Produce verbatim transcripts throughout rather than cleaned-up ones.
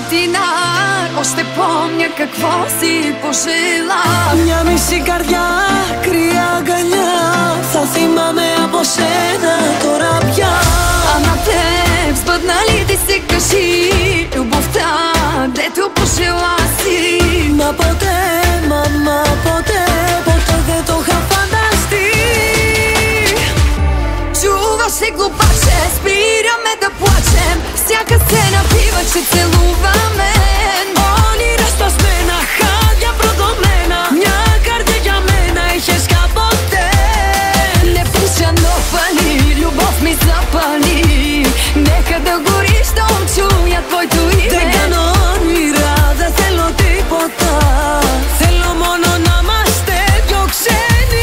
антинар. Още помня какво си пожела. Μια μισή καρδιά, κρύα αγκαλιά. Θα θυμάμαι από σένα τώρα πια. Ама теб сбъдна ли ти се, кажи, любовта, дето пожела си? Μα ποτέ, μαμά, ποτέ, ποτέ δεν το είχα φανταστεί. Чуваш ли глупаче, спираме да плачем. Всяка сцена бива, че целуваме. Όνειρα σπασμένα, χάδια προδομένα. Μια καρδιά για μένα είχες κάποτε. Не пуша, но пали, любов ми запали. Нека да гори, щом чуя твоето име. Δεν κάνω όνειρα, δεν θέλω τίποτα. Θέλω μόνο να είμαστε πιο ξένοι.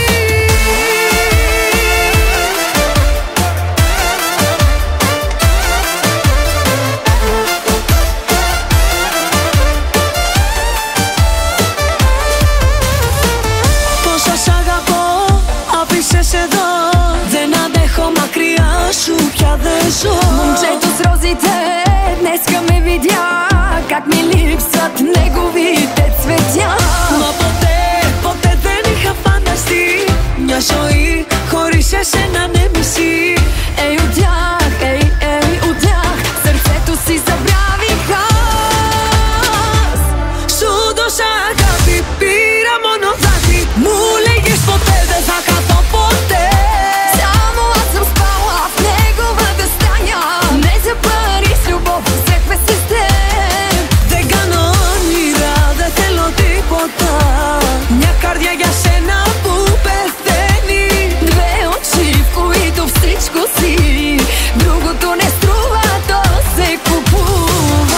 Πόσα σ' αγαπώ, άφησες εδώ. Δεν αντέχω μακριά σου, πια δεν ζω. Момчето с розите днеска ме видя, как ми липсват неговите цветя. Μα ποτέ, ποτέ δεν είχα φανταστεί μια ζωή χωρίς εσένα ναι μισή. Ей от тях, ей, ей от тях, сърцето си забравих аз. Σου δώσα αγάπη, πήρα μόνο δάκρυ. Μου λέγες ποτέ δεν θα χαθώ ποτέ. Само аз съм спала в неговата стая. Не за пари с любов, взехме се с теб. Δεν κάνω όνειρα, δεν θέλω τίποτα. Μια καρδιά για σένα που πεθαίνει. Две очи, в които всичко си. Другото не струва, то се купува.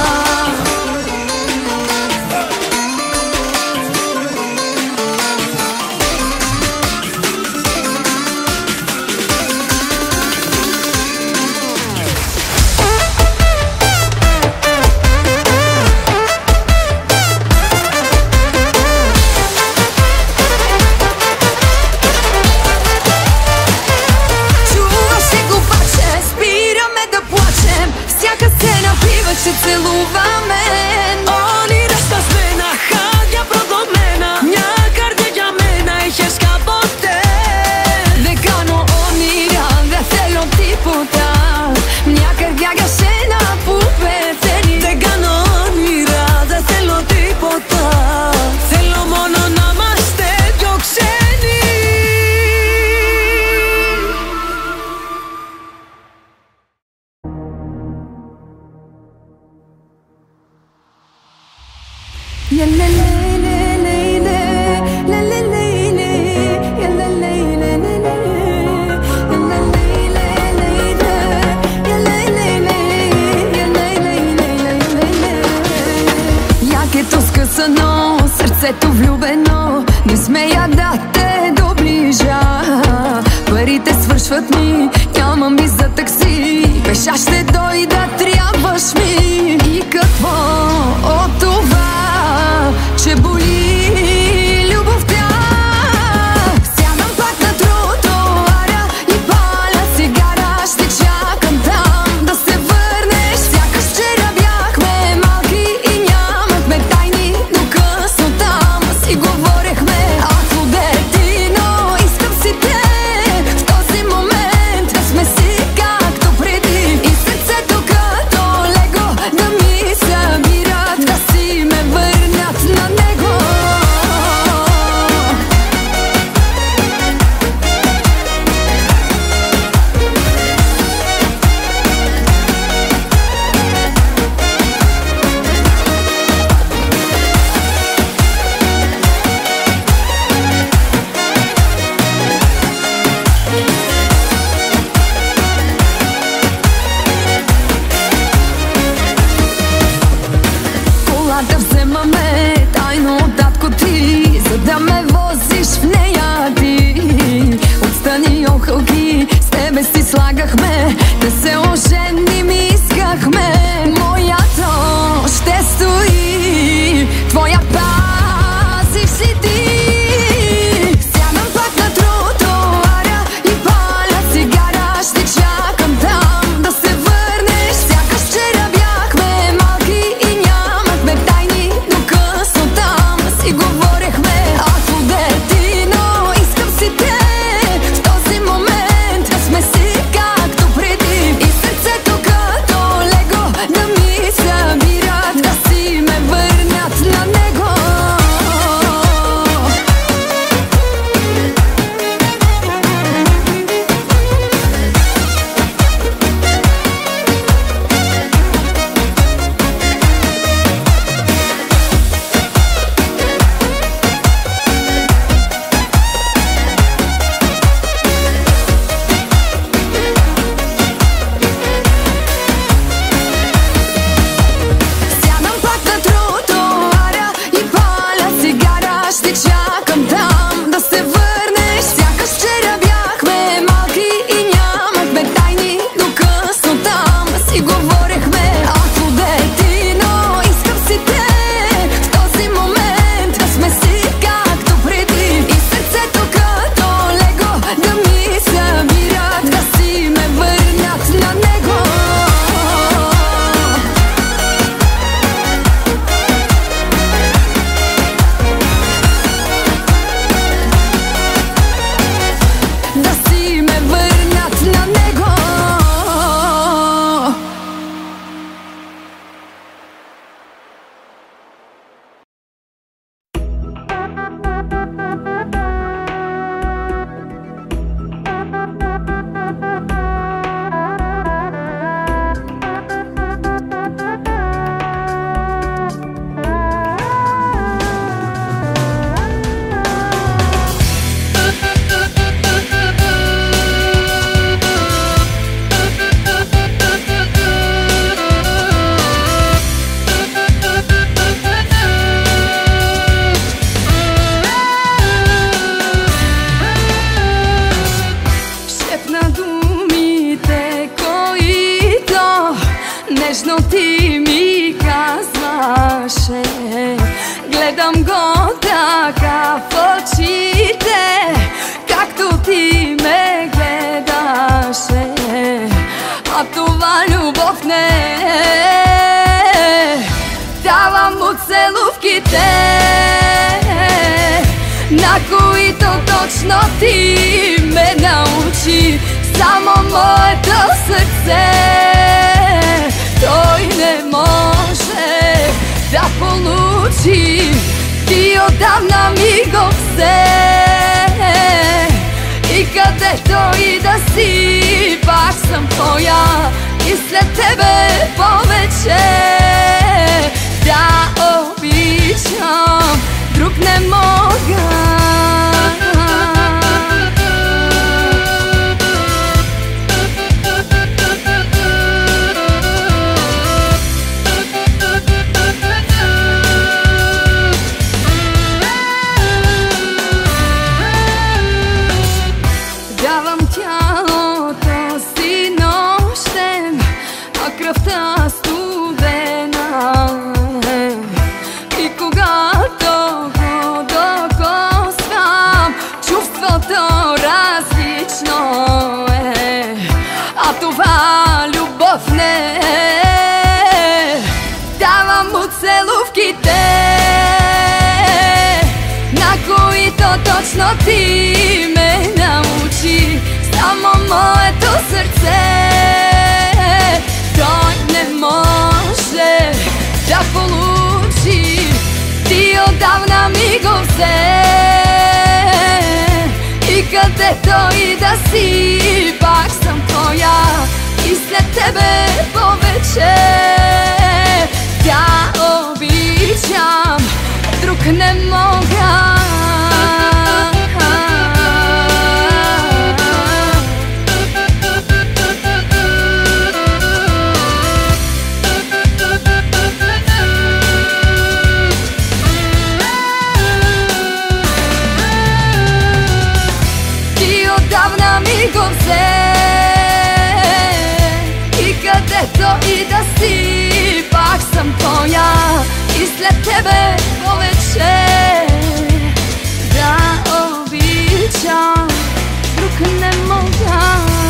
Чуваш ли глупаче, спираме да плачем. Всяка сцена бива, че целуваме. Όνειρα σπασμένα, χάδια προδομένα. Μια καρδιά για μένα είχες κάποτε. Δεν κάνω όνειρα, δεν θέλω τίποτα. Μια καρδιά για σένα που πεθαίνει. Δεν κάνω όνειρα, δεν θέλω τίποτα. Θέλω μόνο να είμαστε πιο ξένοι. Ja, le, le, le, le, le. La, le, le, le. Ja, le, le, le, le, le. Ja, le, le, le, le, le. Ja, le, le, le. Ja, le, le, le, le, le. Якето скъсано, сърцето влюбено, не смея да те доближа. Парите свършват ми, няма ми за такси. Пеша ще дойда, трябваш ми. И какво от това, че боли любовта? Сядам пак на тротоара и паля цигара. Ще чакам там да се върнеш. Сякаш вчера бяхме малки и нямахме тайни, но късно там си говорехме. Ако детино, искам си те в този момент да сме си както преди. И сърцето като целувките, на които точно ти ме научи. Само моето сърце, той не може да получи. Ти отдавна ми го взе, и където и да си, пак съм твоя. И след тебе повече да обичам друг не мога. Давам тялото си нощем, а кръвта студена. И когато го докосвам, чувството различно е. А това любов не е. Давам му целувките, на които точно ти ме научи. Само моето сърце, той не може да получи. Ти отдавна ми го взе, и където и да си, пак съм твоя. И след тебе повече да обичам друг не мога. Отдавна ми го взе, и където и да си, пак съм твоя. И след тебе повече да обичам друг не мога.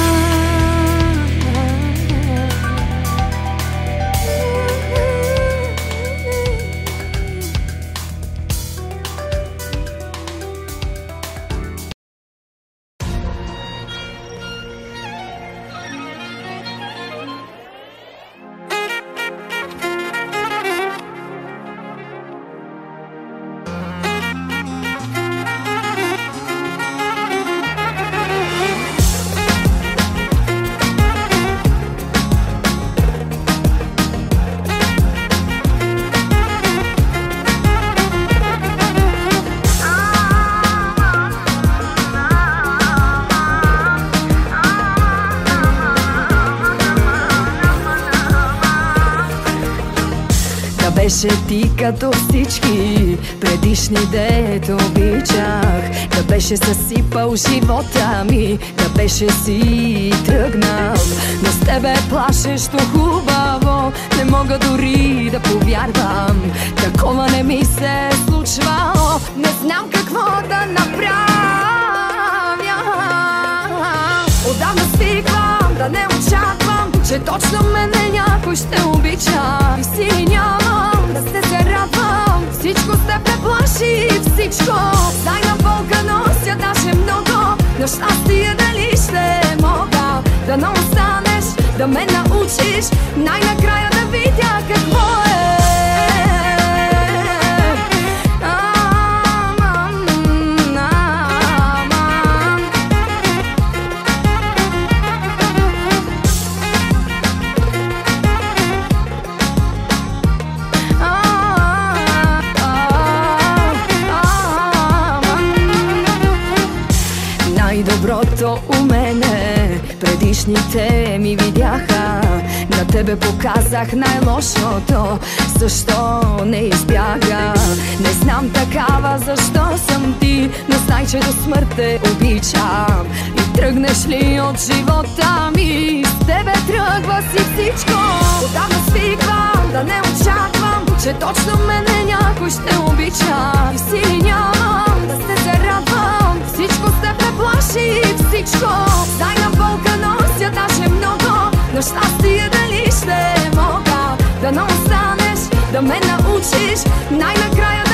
Беше ти като всички предишни, дето обичах. Да беше съсипал живота ми, да беше си тръгнал. Но с тебе плашещо хубаво не мога дори да повярвам. Такова не ми се случва, не знам какво да направя. Отдавна свиквам да не очаквам, че точно мене някой ще обича. И сили нямам да се зарадвам, всичко с теб ме плаши, всичко. Тайна болка нося даже много, но щастие дали ще мога. Да не останеш, да ме научиш, най-накрая да видя какво е. Най-доброто у мене предишните ми видяха, на тебе показах най-лошото. Защо не избяга? Не знам такава защо съм ти, но знай, че до смърт те обичам. И тръгнеш ли от живота ми, с тебе тръгва си всичко. Отдавна свиквам да не очаквам, че точно мене някой ще обича. И сили нямам да се зарадвам, всичко с теб ме плаши, всичко. Тайна болка нося даже много, но щастие дали ще мога. Да не останеш, да ме научиш, най-накрая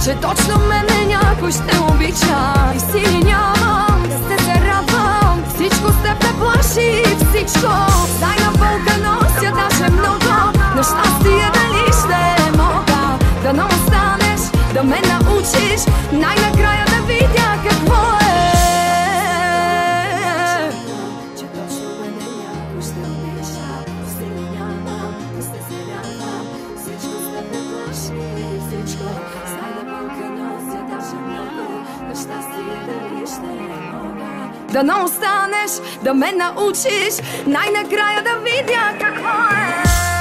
че точно мене някой ще обича. И сили нямам да се зарадвам, всичко с теб ме плаши, всичко. Дай на болка нося даже много, на щастие дали ще мога. Да не останеш, да ме научиш, най-накрая да видя какво е. Че точно мене някой ще обича, сили нямам да се зарадвам, всичко с теб ме плаши, всичко. Дай на болка нося даже много, на щастие дали ще мога. Да не останеш, да ме научиш, най-накрая да видя какво е.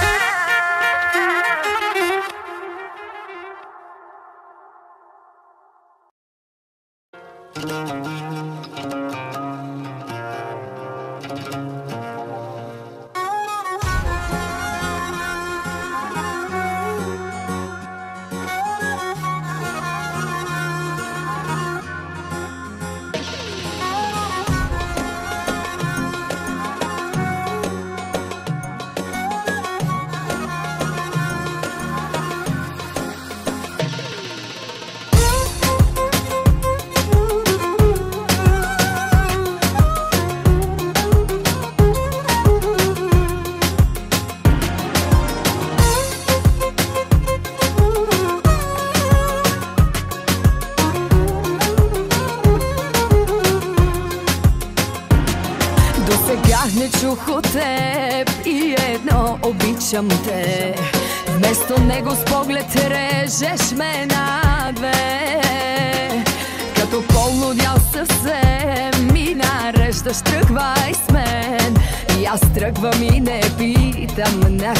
Не чух от теб и едно обичам те. Вместо него с поглед режеш ме на две. Като полудял съвсем ми нареждаш, тръгвай с мен. И аз тръгвам и не питам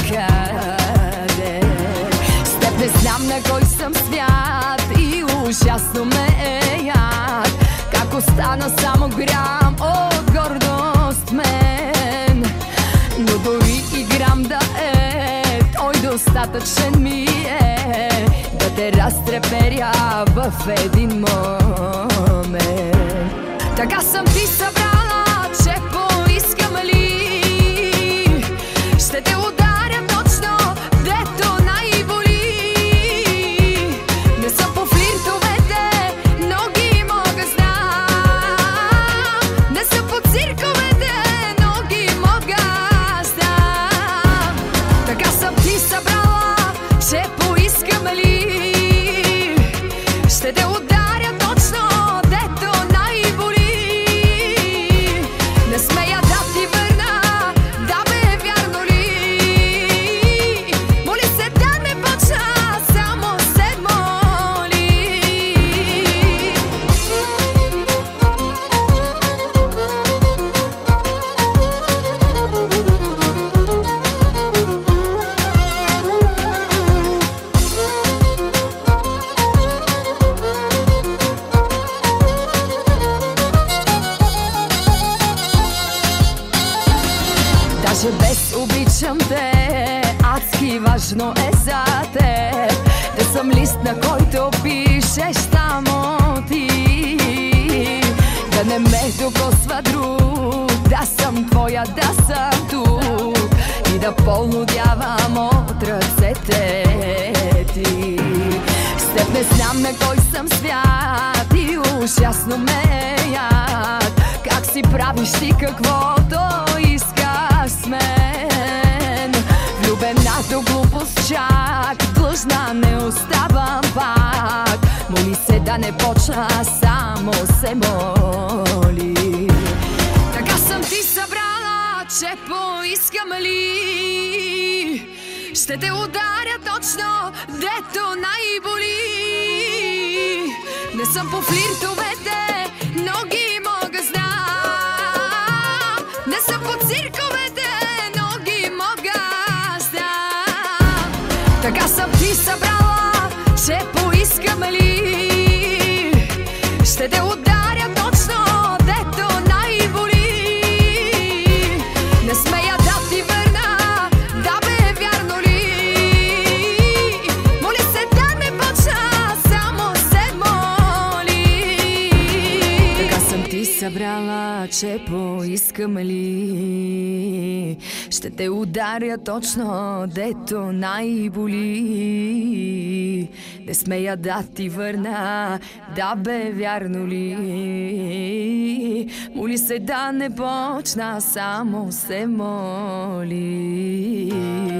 накъде. С теб не знам на кой съм свят и ужасно ме е яд. Как остана само грам от гордост мен. Но дори и грам да е, той достатъчен ми е да те разтреперя в един момент. Така съм ти събрала, че поискам ли ще те ударя точно, дето най-боли. Не съм по флиртовете, но ги мога знам. Не съм по цирковете, но ги мога знам. Така съм ти събрала, че поискам ли ще те ударя точно, дето най-боли. Не смея да ти върна, да бе, вярно ли? Моли се да не почна, само се моли. Даже без обичам те, адски важно е за теб да съм лист, на който пишеш само ти. Да не ме докосва друг, да съм твоя, да съм тук и да полудявам от ръцете ти. С теб не знам на кой съм свят и ужасно ме е яд. Как си правиш ти каквото искаш с мен. Влюбена до глупост чак, длъжна не оставам пак. Моли се да не почна, само се моли. Така съм ти събрала, че поискам ли ще те ударя точно, дето най-боли. Не съм по флиртовете, но ги мога знам. Не съм по цирковете, но ги мога знам. Така съм ти събрала, че поискам ли ще те ударя точно, дето най-боли. Не смея да ти върна, да бе, вярно ли? Моли се да не почна, само се моли. Така съм ти събрала, че поискам ли ще те ударя точно, дето най-боли. Не смея да ти върна, да бе, вярно ли? Моли се да не почна, само се моли.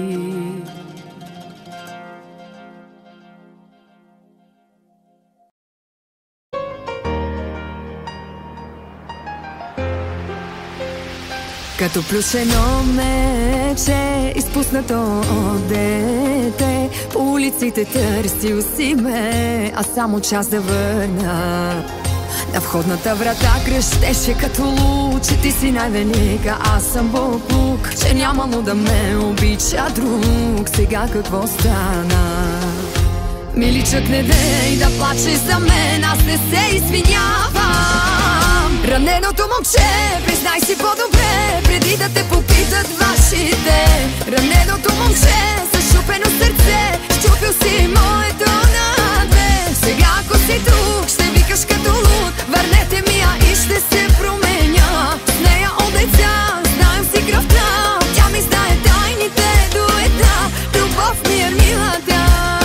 Като плюшено мече, изпуснато от дете, по улиците търсил си ме, а само час да върна. На входната врата крещеше като луч, че ти си най-велика, аз съм буклук, че нямало да ме обича друг. Сега какво стана? Миличък, не дей да плачеш за мен, аз не се извинявам. Раненото момче, признай си по-добре, преди да те попитат вашите. Раненото момче, зашупено сърце, щупил си моето на две. Сега ако си тук, ще викаш като луд, върнете ми я и ще се променя. С нея от деца, знаем си кръвта, тя ми знае тайните до една. Любов ми е милата.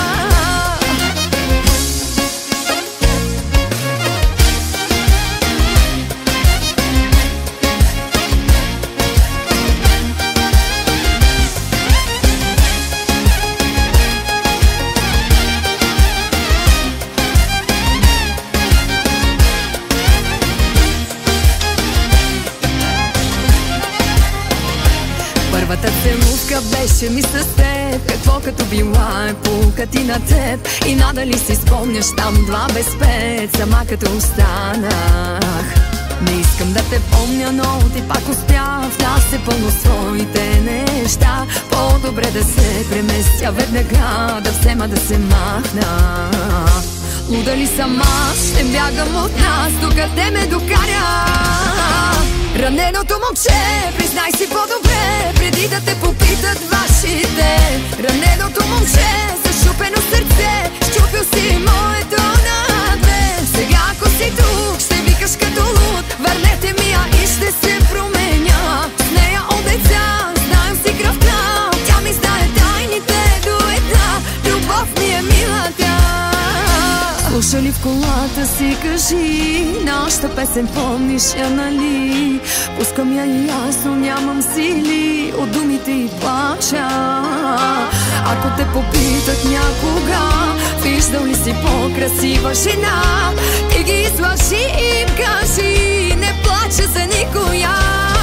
Първата целувка беше ми с теб, какво като била е пулка ти на теб. И надали си спомняш там два без пет, сама като останах. Не искам да те помня, но ти пак успях да се пълно своите неща. По-добре да се преместя веднага, да взема да се махна. Луда ли съм аз, ще бягам от нас, докъде ме докаря. Раненото момче, признай си по-добре, преди да те попитат вашите. Раненото момче, зашупено сърце, щупил си моето на две. Сега ако си тук, ще викаш като луд, върнете ми я и ще се променя. С нея от деца, знаем си кръвта, тя ми знае тайните до една. Любов ми е милата. Слуша ли в колата си, кажи, нашата песен помниш я, нали? Пускам я и ясно, нямам сили, от думите и плача. Ако те попитат някога, виждал ли си по-красива жена, ти ги излъжи и им кажи, не плача за никоя.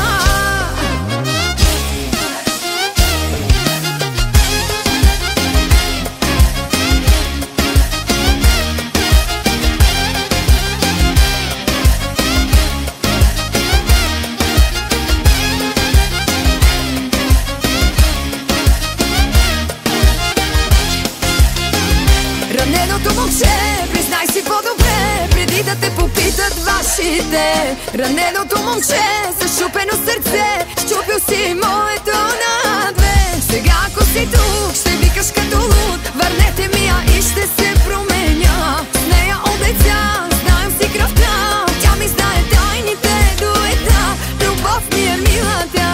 Раненото момче, признай си по-добре, преди да те попитат вашите. Раненото момче, зашупено сърце, щупил си моето на две. Сега ако си тук, ще викаш като луд, върнете ми я и ще се променя. С нея от деца, знаем си кръвта, тя ми знае тайните до една. Любов ми е милата.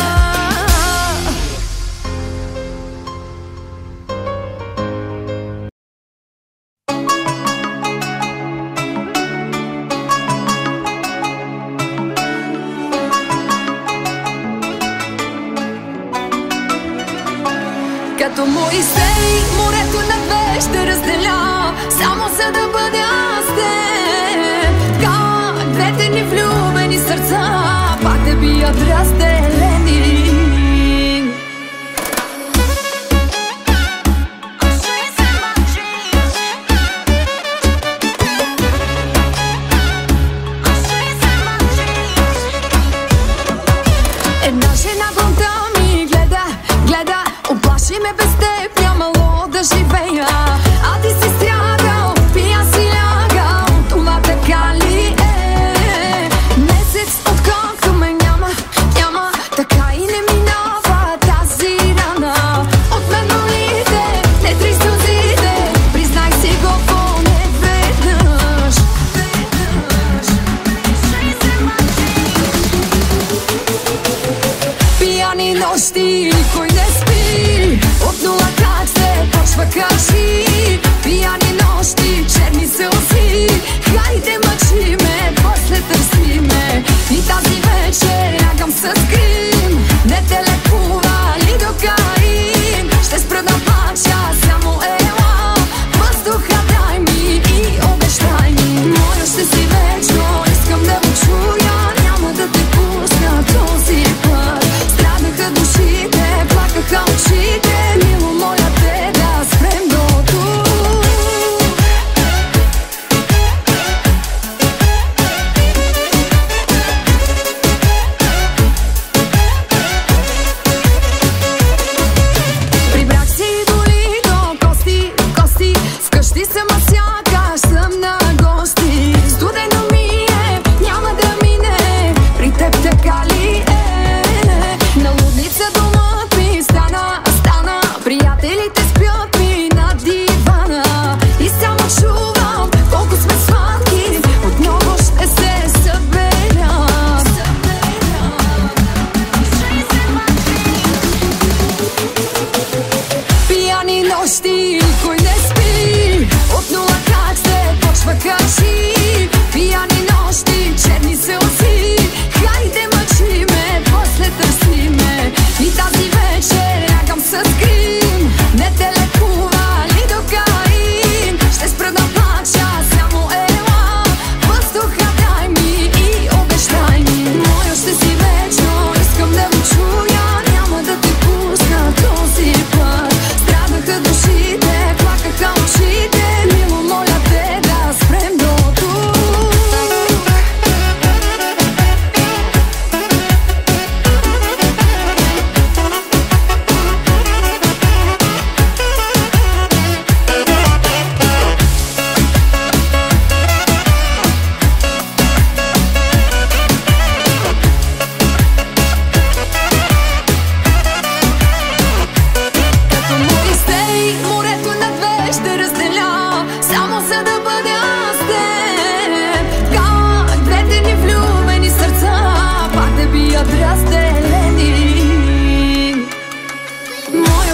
Като Моисей, морето на две ще разделя, само за да бъда аз теб. Така, двете ни влюбени сърца, пак те бият разделени. Една жена гонта ми гледа, гледа, оплаши ме без теб, нямало да живея. А ти си страдал, пия си лягал, това така ли е? Месец откакто ме няма, няма,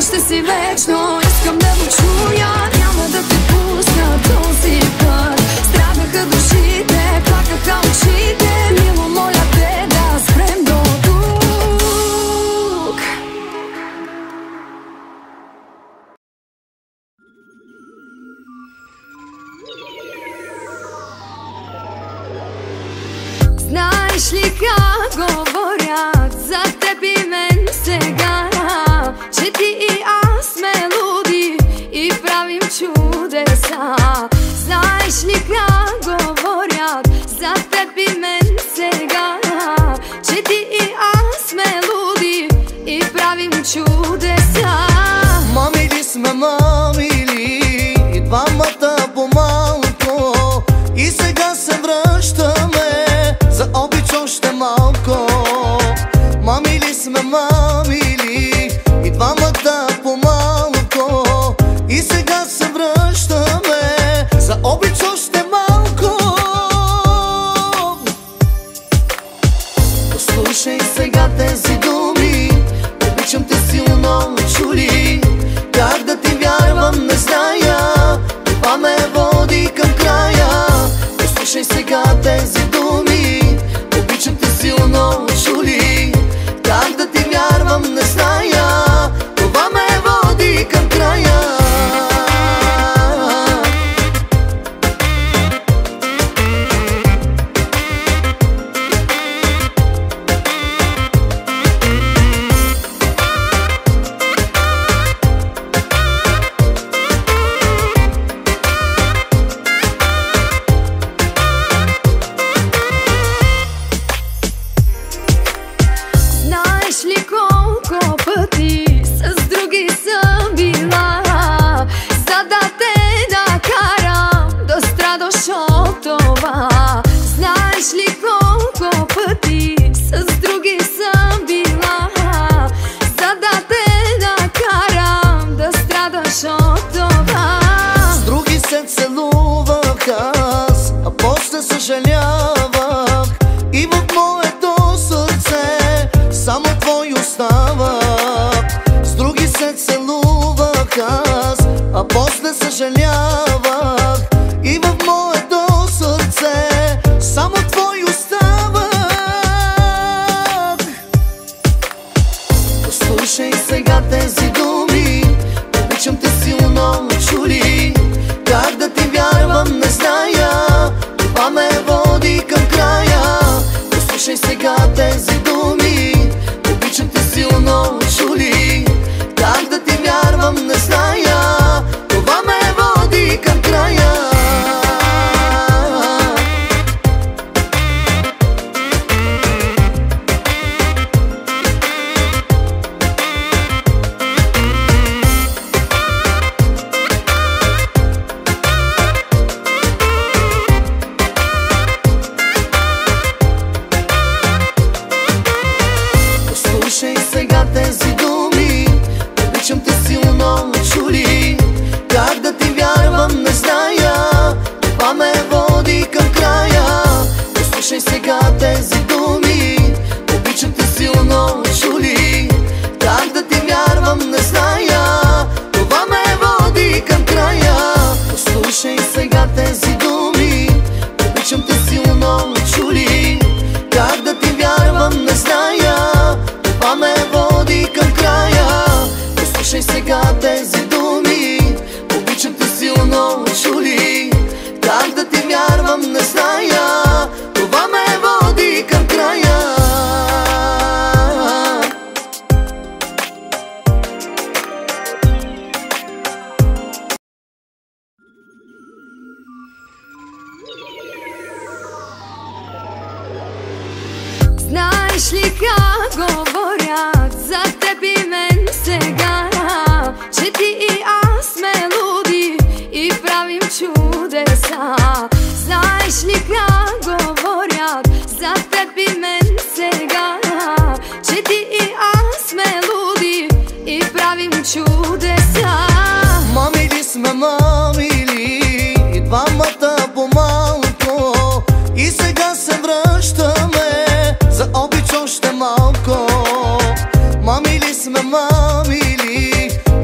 ще си вечно. Искам да го чуя, няма да те пусна този път. Страдаха душите, плакаха очите. Мило, моля те да спрем до тук. Знаеш ли как говорят за теб и мен сега? Че ти и аз сме луди и правим чудеса. Знаеш ли как говорят за теб и мен сега? Че ти и аз сме луди и правим чудеса. Мамили сме, мамили и двамата по-малко, и сега се връщаме за обич още малко. Мамили сме, мамили и двамата по-малко, и сега се връщаме за обич още малко. Послушай сега тези думи, обичам те силно, чули. Как да ти вярвам, не зная, това ме води към края. Послушай сега тези думи, обичам те силно, чули. Как да ти вярвам, не зная, това ме води към края. Знаеш ли колко пъти с други съм била, за да те накарам да страдаш от това? Знаеш ли колко пъти с други съм била, за да те накарам да страдаш от това? С други се целувах аз, а после съжалявах, и в моето сърце само твой остава. С други се целувах аз, а после съжалявах, и в моето сърце само твой остава. Послушай сега тези думи, обичам те силно, чули. Как да ти вярвам, не зная, това ме води към края. Послушай сега тези думи, обичам те силно, чули. Как да ти вярвам, не зная, това ме води към края. Послушай сега тези думи, обичам те силно, чули. Как да ти вярвам, не зная, това ме води към края. Послушай сега тези думи, обичам те силно, чули. Как да ти вярвам, не зная, това ме води към края. Послушай сега тези думи, обичам те силно, чули. Как да ти вярвам, не зная, това ме води към края. Послушай сега тези думи, обичам те силно, чули. Как да ти вярвам, не зная, това ме води към края. Знаеш ли как говорят за теб и мен сега? Че ти и аз сме луди и правим чудеса. Знаеш ли как говорят за теб и мен сега? Че ти и аз сме луди и правим чудеса. Мамили сме, мамили и двамата по-малко, и сега се връщаме за обич още малко. Мамили сме, мамили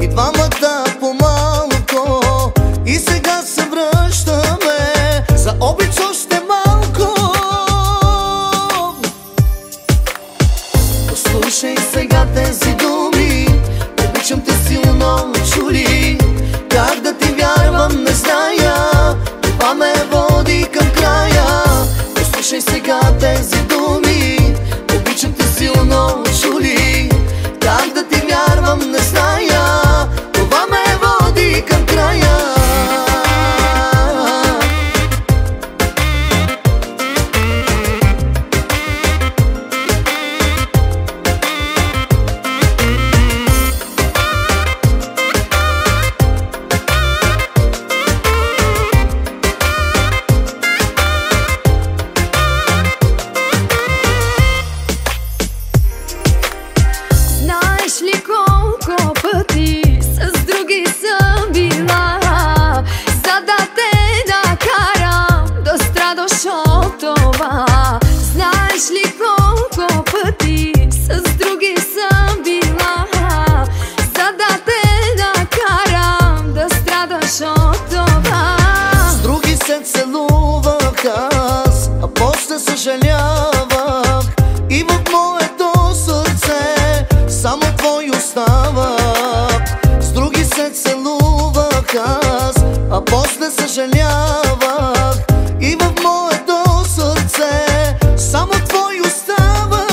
отказ, а после съжалявах. И в моето сърце само твой оставах.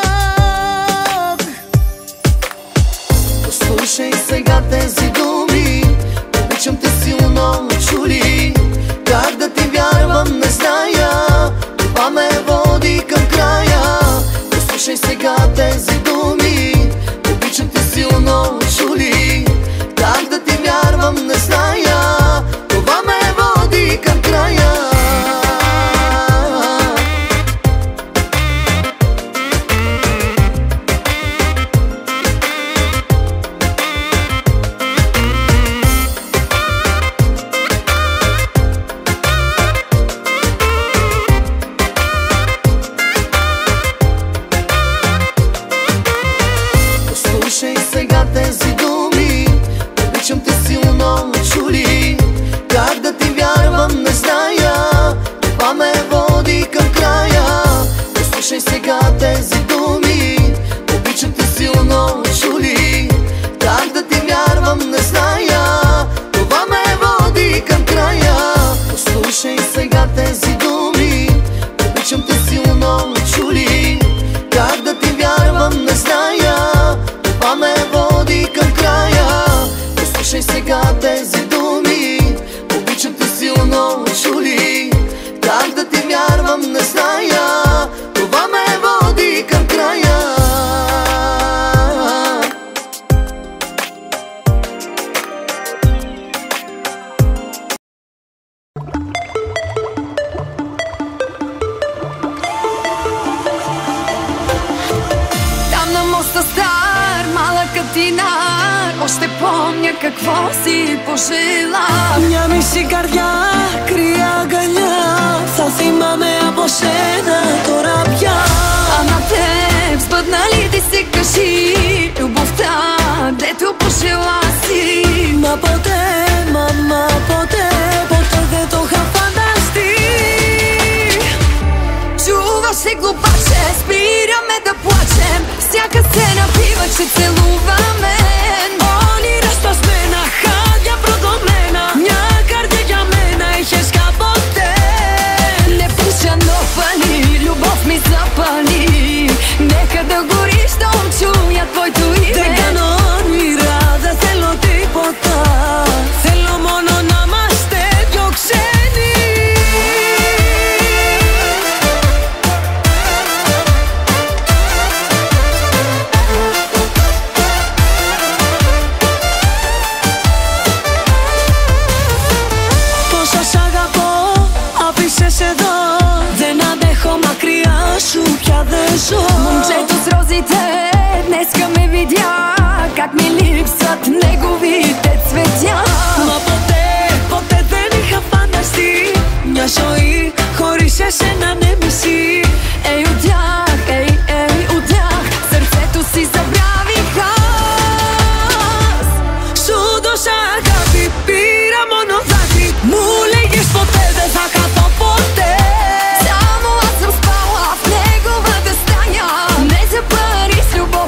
Послушай сега тези думи, обичам те силно, чули. Как да ти вярвам, не зная, това ме води към края. Послушай сега тези думи, обичам те силно, чули. Как да ти вярвам, не зная, това ме води към края. Послушай сега тези думи, обичам те силно, чули. Как да ти вярвам, не зная, това ме води към края. Послушай сега тези думи, обичам те силно, чули. Как да ти вярвам, не зная, това ме води към края. Послушай сега тези думи, обичам те силно, чули. Как да ти вярвам, не зная, това ме води към края. Послушай сега тези думи, обичам те силно, чули. Как да ти вярвам, не зная, това ме води към края. Там на моста стар, малък катинар, още помня какво си пожела. Μια μισή καρδιά, κρύα αγκαλιά, θα θυμάμαι από σένα τώρα πια. А на теб сбъдна ли ти се кажи любовта, дето пожела си? Μα ποτέ, μα, μα ποτέ, ποτέ δεν το είχα φανταστεί. Чуваш се глупаче, спираме да плачем, всяка сцена бива, че целуваме. Όλοι ραστασμένα, χάδια προδομένα, μια καρδιά για μένα είχες κάποτε. Не пуша, но пали, любов ми запали. Нека да гори, щом чуя твоето име. Δεν κάνω όνειρα, δεν θέλω τίποτα, θέλω μόνο να είμαστε πιο ξένοι. Πόσο σ' αγαπώ, άφησες εδώ, δεν αντέχω μακριά σου πια δεν ζω. Момчето с розите днеска ме видя, как ми липсват неговите цветя. Μα ποτέ, ποτέ δεν είχα φανταστεί μια ζωή χωρίς εσένα ναι μισή. Ей от тях, ей, ей от тях, сърцето си забравих аз. Σου δώσα αγάπη, πήρα μόνο δάκρυ, μου λέγες ποτέ δεν θα χαθώ ποτέ. Само аз съм спала в неговата стая, не за пари с любов.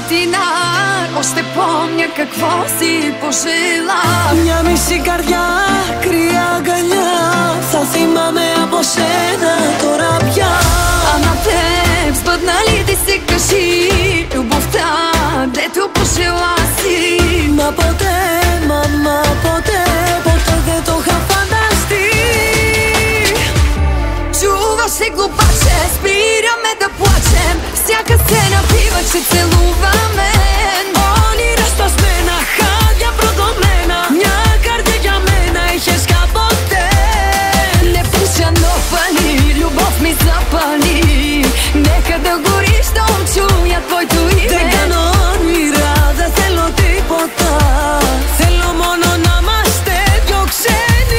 ματινάρ, ώστε πόμια какво си πожελά. Μια μισή καρδιά, κρύα αγκαλιά, θα θυμάμαι από σένα τώρα πια. Ама теб сбъднали ти се кажи, любовта, дето пожела си. Μα ποτέ, μαμά, ποτέ, ποτέ δεν το είχα φανταστεί. Чуваш ли глупаче, спираме да плачем. Всяка сцена бива, че целуваме. Όλοι разпасмена, χάδια προδομένα. Μια καρδιά για μένα είχες κάποτε. Не пуша, но пали, любов ми запали. Нека да гори, щом чуя твоето име. Δεν κάνω όνειρα, δεν θέλω τίποτα. Θέλω μόνο να είμαστε δυο ξένοι.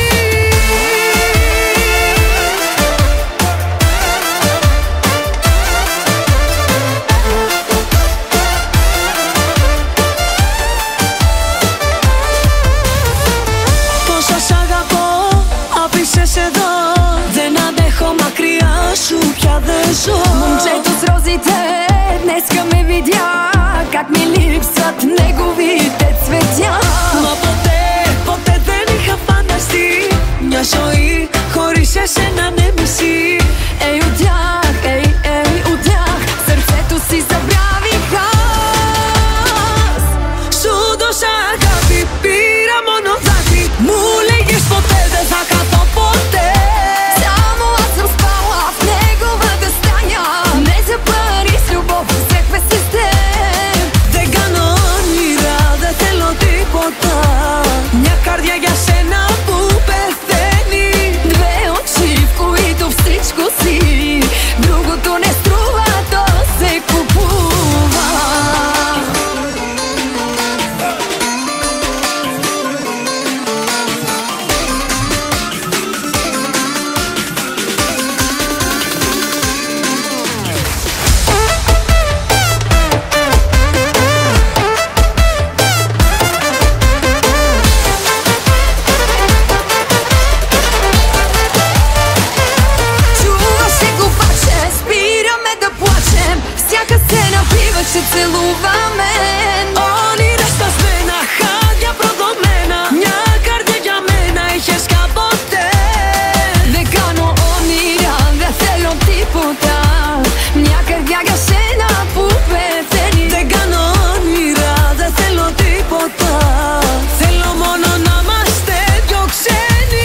Πόσα σ' αγαπώ, άφησες εδώ. Δεν αντέχω μακριά σου, πια δεν ζω. Момчето с розите днеска ме видя, как ми липсват неговите цветя. Μα ποτέ, ποτέ δεν είχα φανταστεί μια ζωή χωρίς εσένα ναι μισή. Ей от тях, ей, ей от тях, сърцето си забравих аз. Σου δώσα αγάπη, πήρα μόνο δάκρυ. Μου λέγες ποτέ δεν θα χαθώ ποτέ. Само аз съм спала в неговата стая. Не за пари с любов, взехме се с теб. Δεν κάνω όνειρα, δεν θέλω τίποτα. Μια καρδιά για σένα που πεθαίνει. Две очи, в които всичко си. Другото не струва, то се купува. Чуваш ли глупаче, спираме да плачем. Всяка сцена бива, че целуваме. Όλοι разпасмένα, χάδια προδομένα. Μια καρδιά για μένα είχες κάποτε. Δεν κάνω όνειρα, δεν θέλω τίποτα. Μια καρδιά για σένα που πεθαίνει. Δεν κάνω όνειρα, δεν θέλω τίποτα. Θέλω μόνο να είμαστε δυο ξένοι.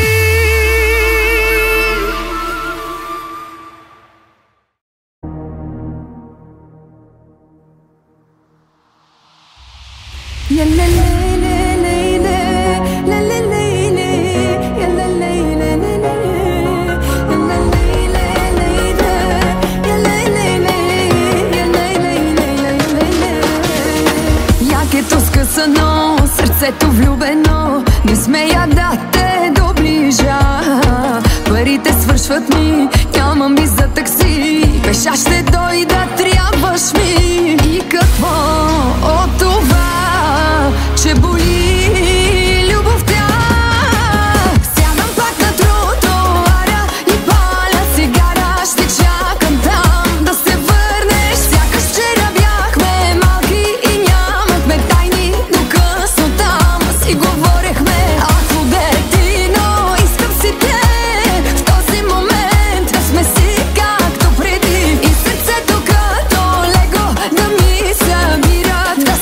يا لا لا لا لا لا لا لا لا يا لا لا لا لا لا يا لا لا لا لا يا لا لا لا يا لا لا لا Якето скъсано, сърцето влюбено, не смея да те доближа. Парите свършват ми, няма ми за такси. Пеша ще дойда, трябваш ми. И какво от това, че боли любовта? Сядам пак на тротоара и паля цигара. Ще чакам там да се върнеш. Сякаш вчера бяхме малки и нямахме тайни, но късно там си говорехме. Ако детино, искам си те в този момент да сме си както преди. И сърцето като лего да ми събират, да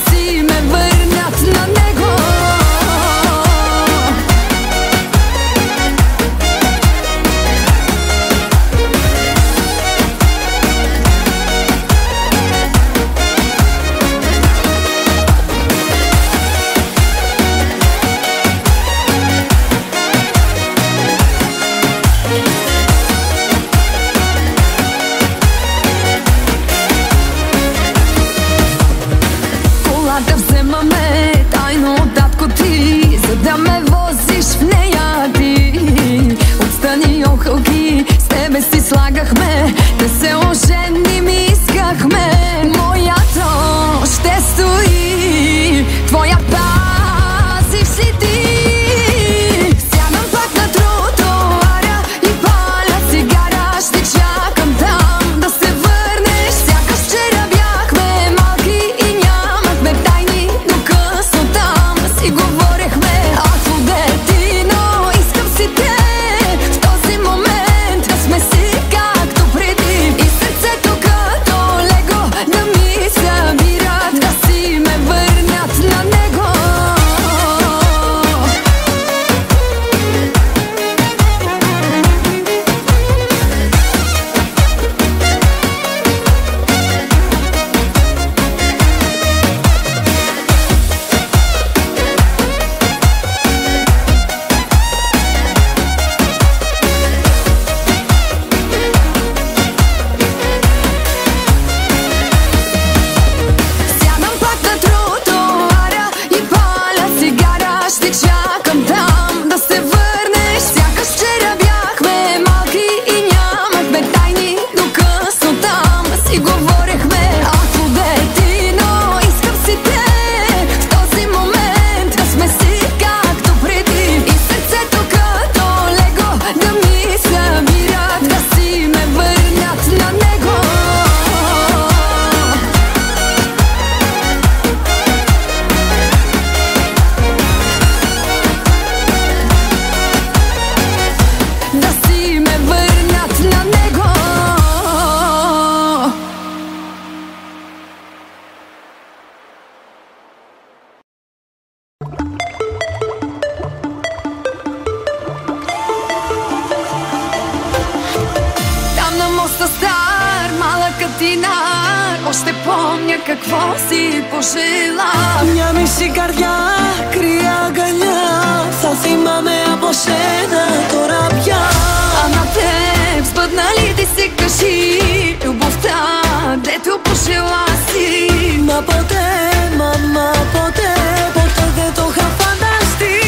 доста стар, малък катинар. Още помня какво си пожела. Μια μισή καρδιά, κρύα αγκαλιά. Θα θυμάμαι από σένα τώρα πια. А на теб сбъдна ли ти се кажи любовта, дето пожела си? Μα ποτέ, мама, ποτέ, ποτέ δεν το είχα φανταστεί.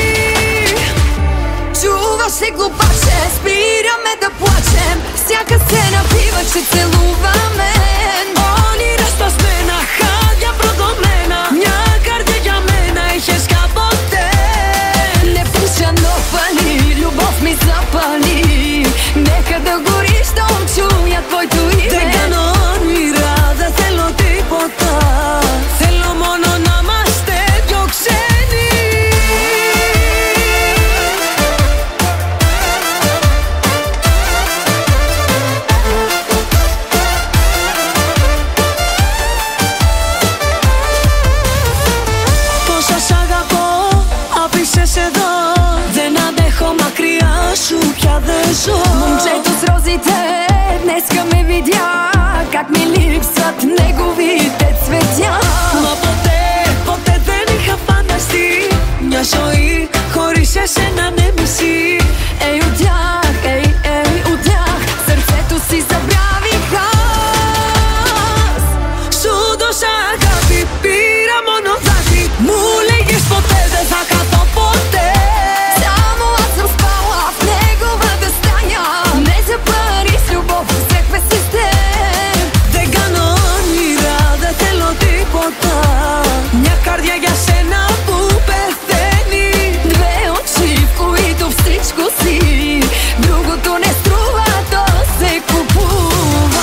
Чуваш се глупаче, спираме да плачем. Всяка сцена бива, че целуваме. Όνειρα σπασμένα, χάδια προδομένα. Μια καρδιά για μένα είχες κάποτε. Не пуша, но пали, любов ми запали. Нека да гори, щом чуя твоето име. Δεν κάνω όνειρα, δεν θέλω τίποτα. Θέλω μόνο να είμαστε δυο ξένοι. Πόσα σ' αγαπώ, άφησες εδώ. Δεν αντέχω μακριά σου, πια δεν ζω. Момчето с розите днеска ме видя, как ми липсват неговите цветя. Μα ποτέ, ποτέ δεν είχα φανταστεί μια ζωή χωρίς εσένα ναι μισή. Ей от тях, ей, ей от тях, сърцето си забравих аз. Σου δώσα αγάπη, πήρα μόνο δάκρυ. Μου λέγες ποτέ δεν θα χαθώ ποτέ. Само аз съм спала в неговата стая. Не за пари с любов, взехме се с теб. Δεν κάνω όνειρα, δεν θέλω τίποτα. Μια καρδιά για σένα που πεθαίνει. Две очи, в които всичко си. Другото не струва, то се купува.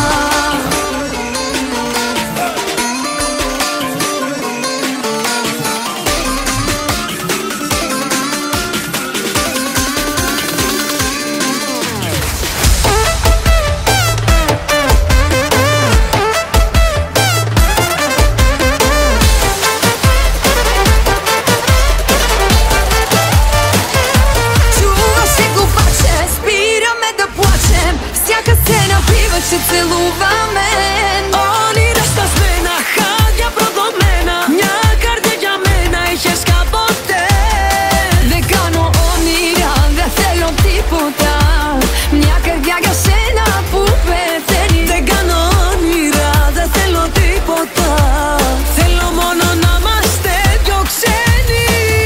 Чуваш се глупаче, спираме да плачем. Всяка сцена бива, че целуваме. Όνειρα σπασμένα, χάδια προδομένα. Μια καρδιά για μένα είχες κάποτε. Δεν κάνω όνειρα, δεν θέλω τίποτα. Μια καρδιά για σένα που πεθαίνει. Δεν κάνω όνειρα, δεν θέλω τίποτα. Θέλω μόνο να είμαστε δυο ξένοι.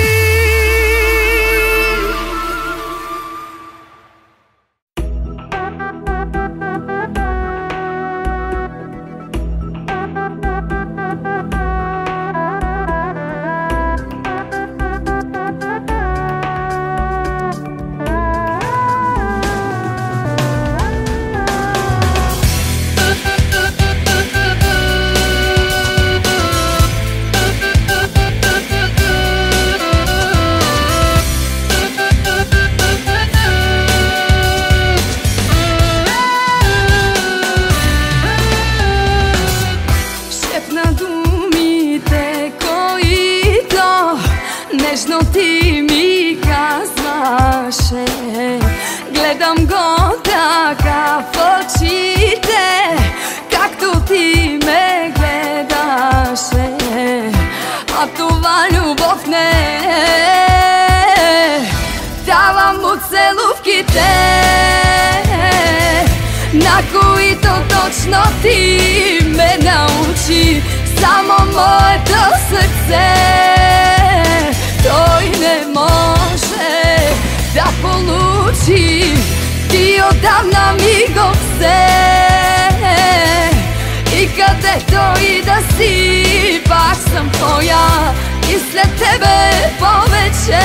Шепна думите, които нежно ти ми казваше. Гледам го така в очите, както ти ме гледаше. А това любов не е. Давам му целувките, на които точно ти ме научи. Само моето сърце, той не може да получи. Ти отдавна ми го взе. И където и да си, пак съм твоя. И след тебе повече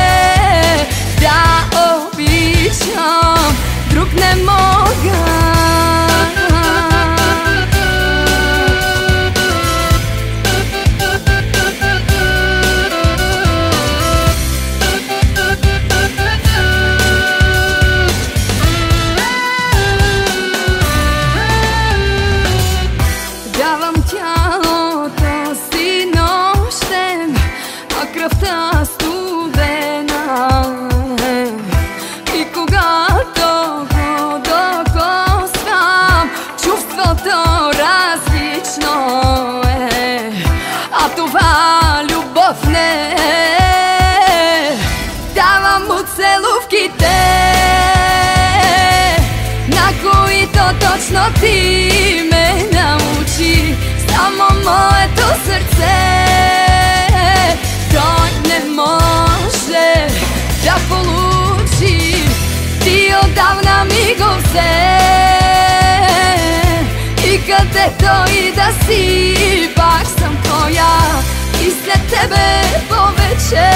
да обичам друг не мога. Давам тялото си нощем, а кръвта студена. И когато го страшно е, а това любов не е. Давам му целувките, на които точно ти ме научи. Само моето сърце той не може да получи. Ти отдавна ми го взе и където и да си, пак съм твоя и след тебе повече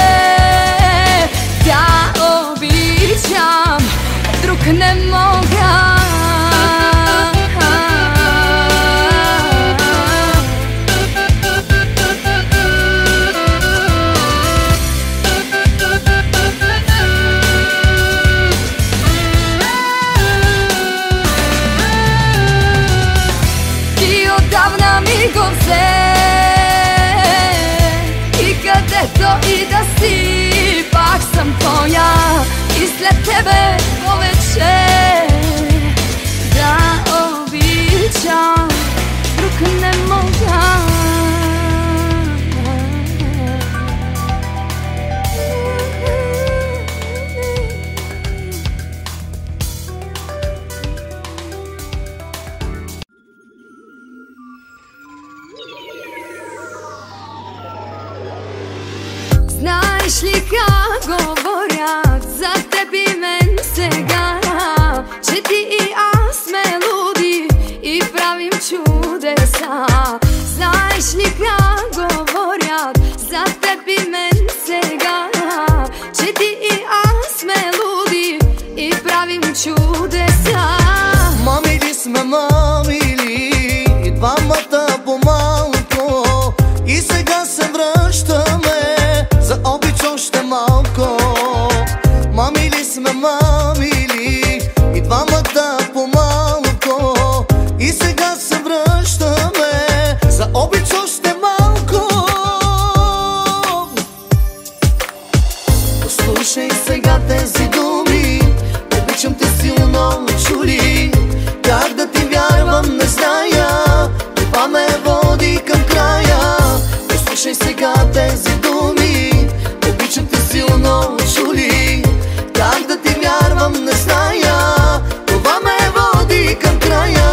да обичам друг не мога. Ми го взе и където и да си, пак съм твоя и след тебе повече да обичам друг не мога. Знаеш ли как говорят за теб и мен сега, че ти и аз сме луди и правим чудеса? Знаеш ли как говорят за теб и мен сега, че ти и аз сме луди и правим чудеса? Мамили сме, мамили, и двамата по-малко, и сега се връщаме за обич още малко. Мамили сме, мамили, и двамата по-малко, и сега се връщаме за обич още малко. Послушай сега тези думи, обичам те силно, чули. Как да ти вярвам, не зная, това ме води към края. Послушай сега тези думи, обичам те силно, чули. Как да ти вярвам, не зная, това ме води към края.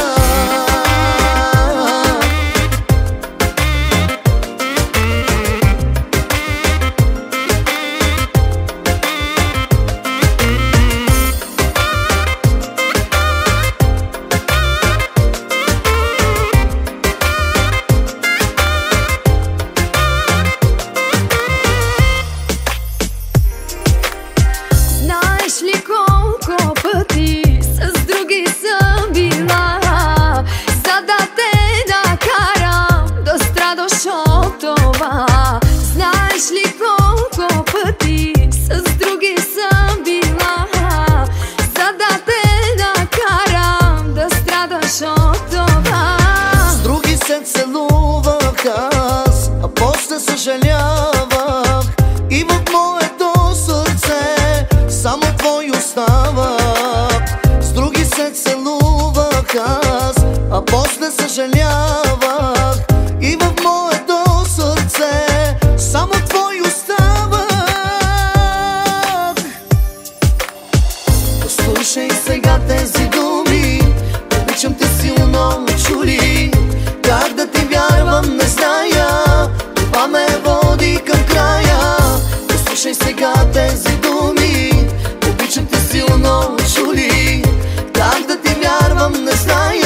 Знаеш ли колко пъти с други съм била, за да те накарам да страдаш от това? Знаеш ли колко пъти с други съм била, за да те накарам да страдаш от това? С други се целувах аз, а после съжалявах, и в моето сърце само твой оставах. С други се целувах аз, а после съжалявах, и в моето сърце само твой оставах. Послушай сега тези думи, обичам те силно, чули. Как да ти вярвам, не зная, това ме води към края. Послушай сега тези думи, обичам те силно, чули. Как да ти вярвам, не зная,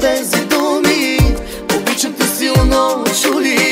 gardezi dumi, обичам те силно, чули.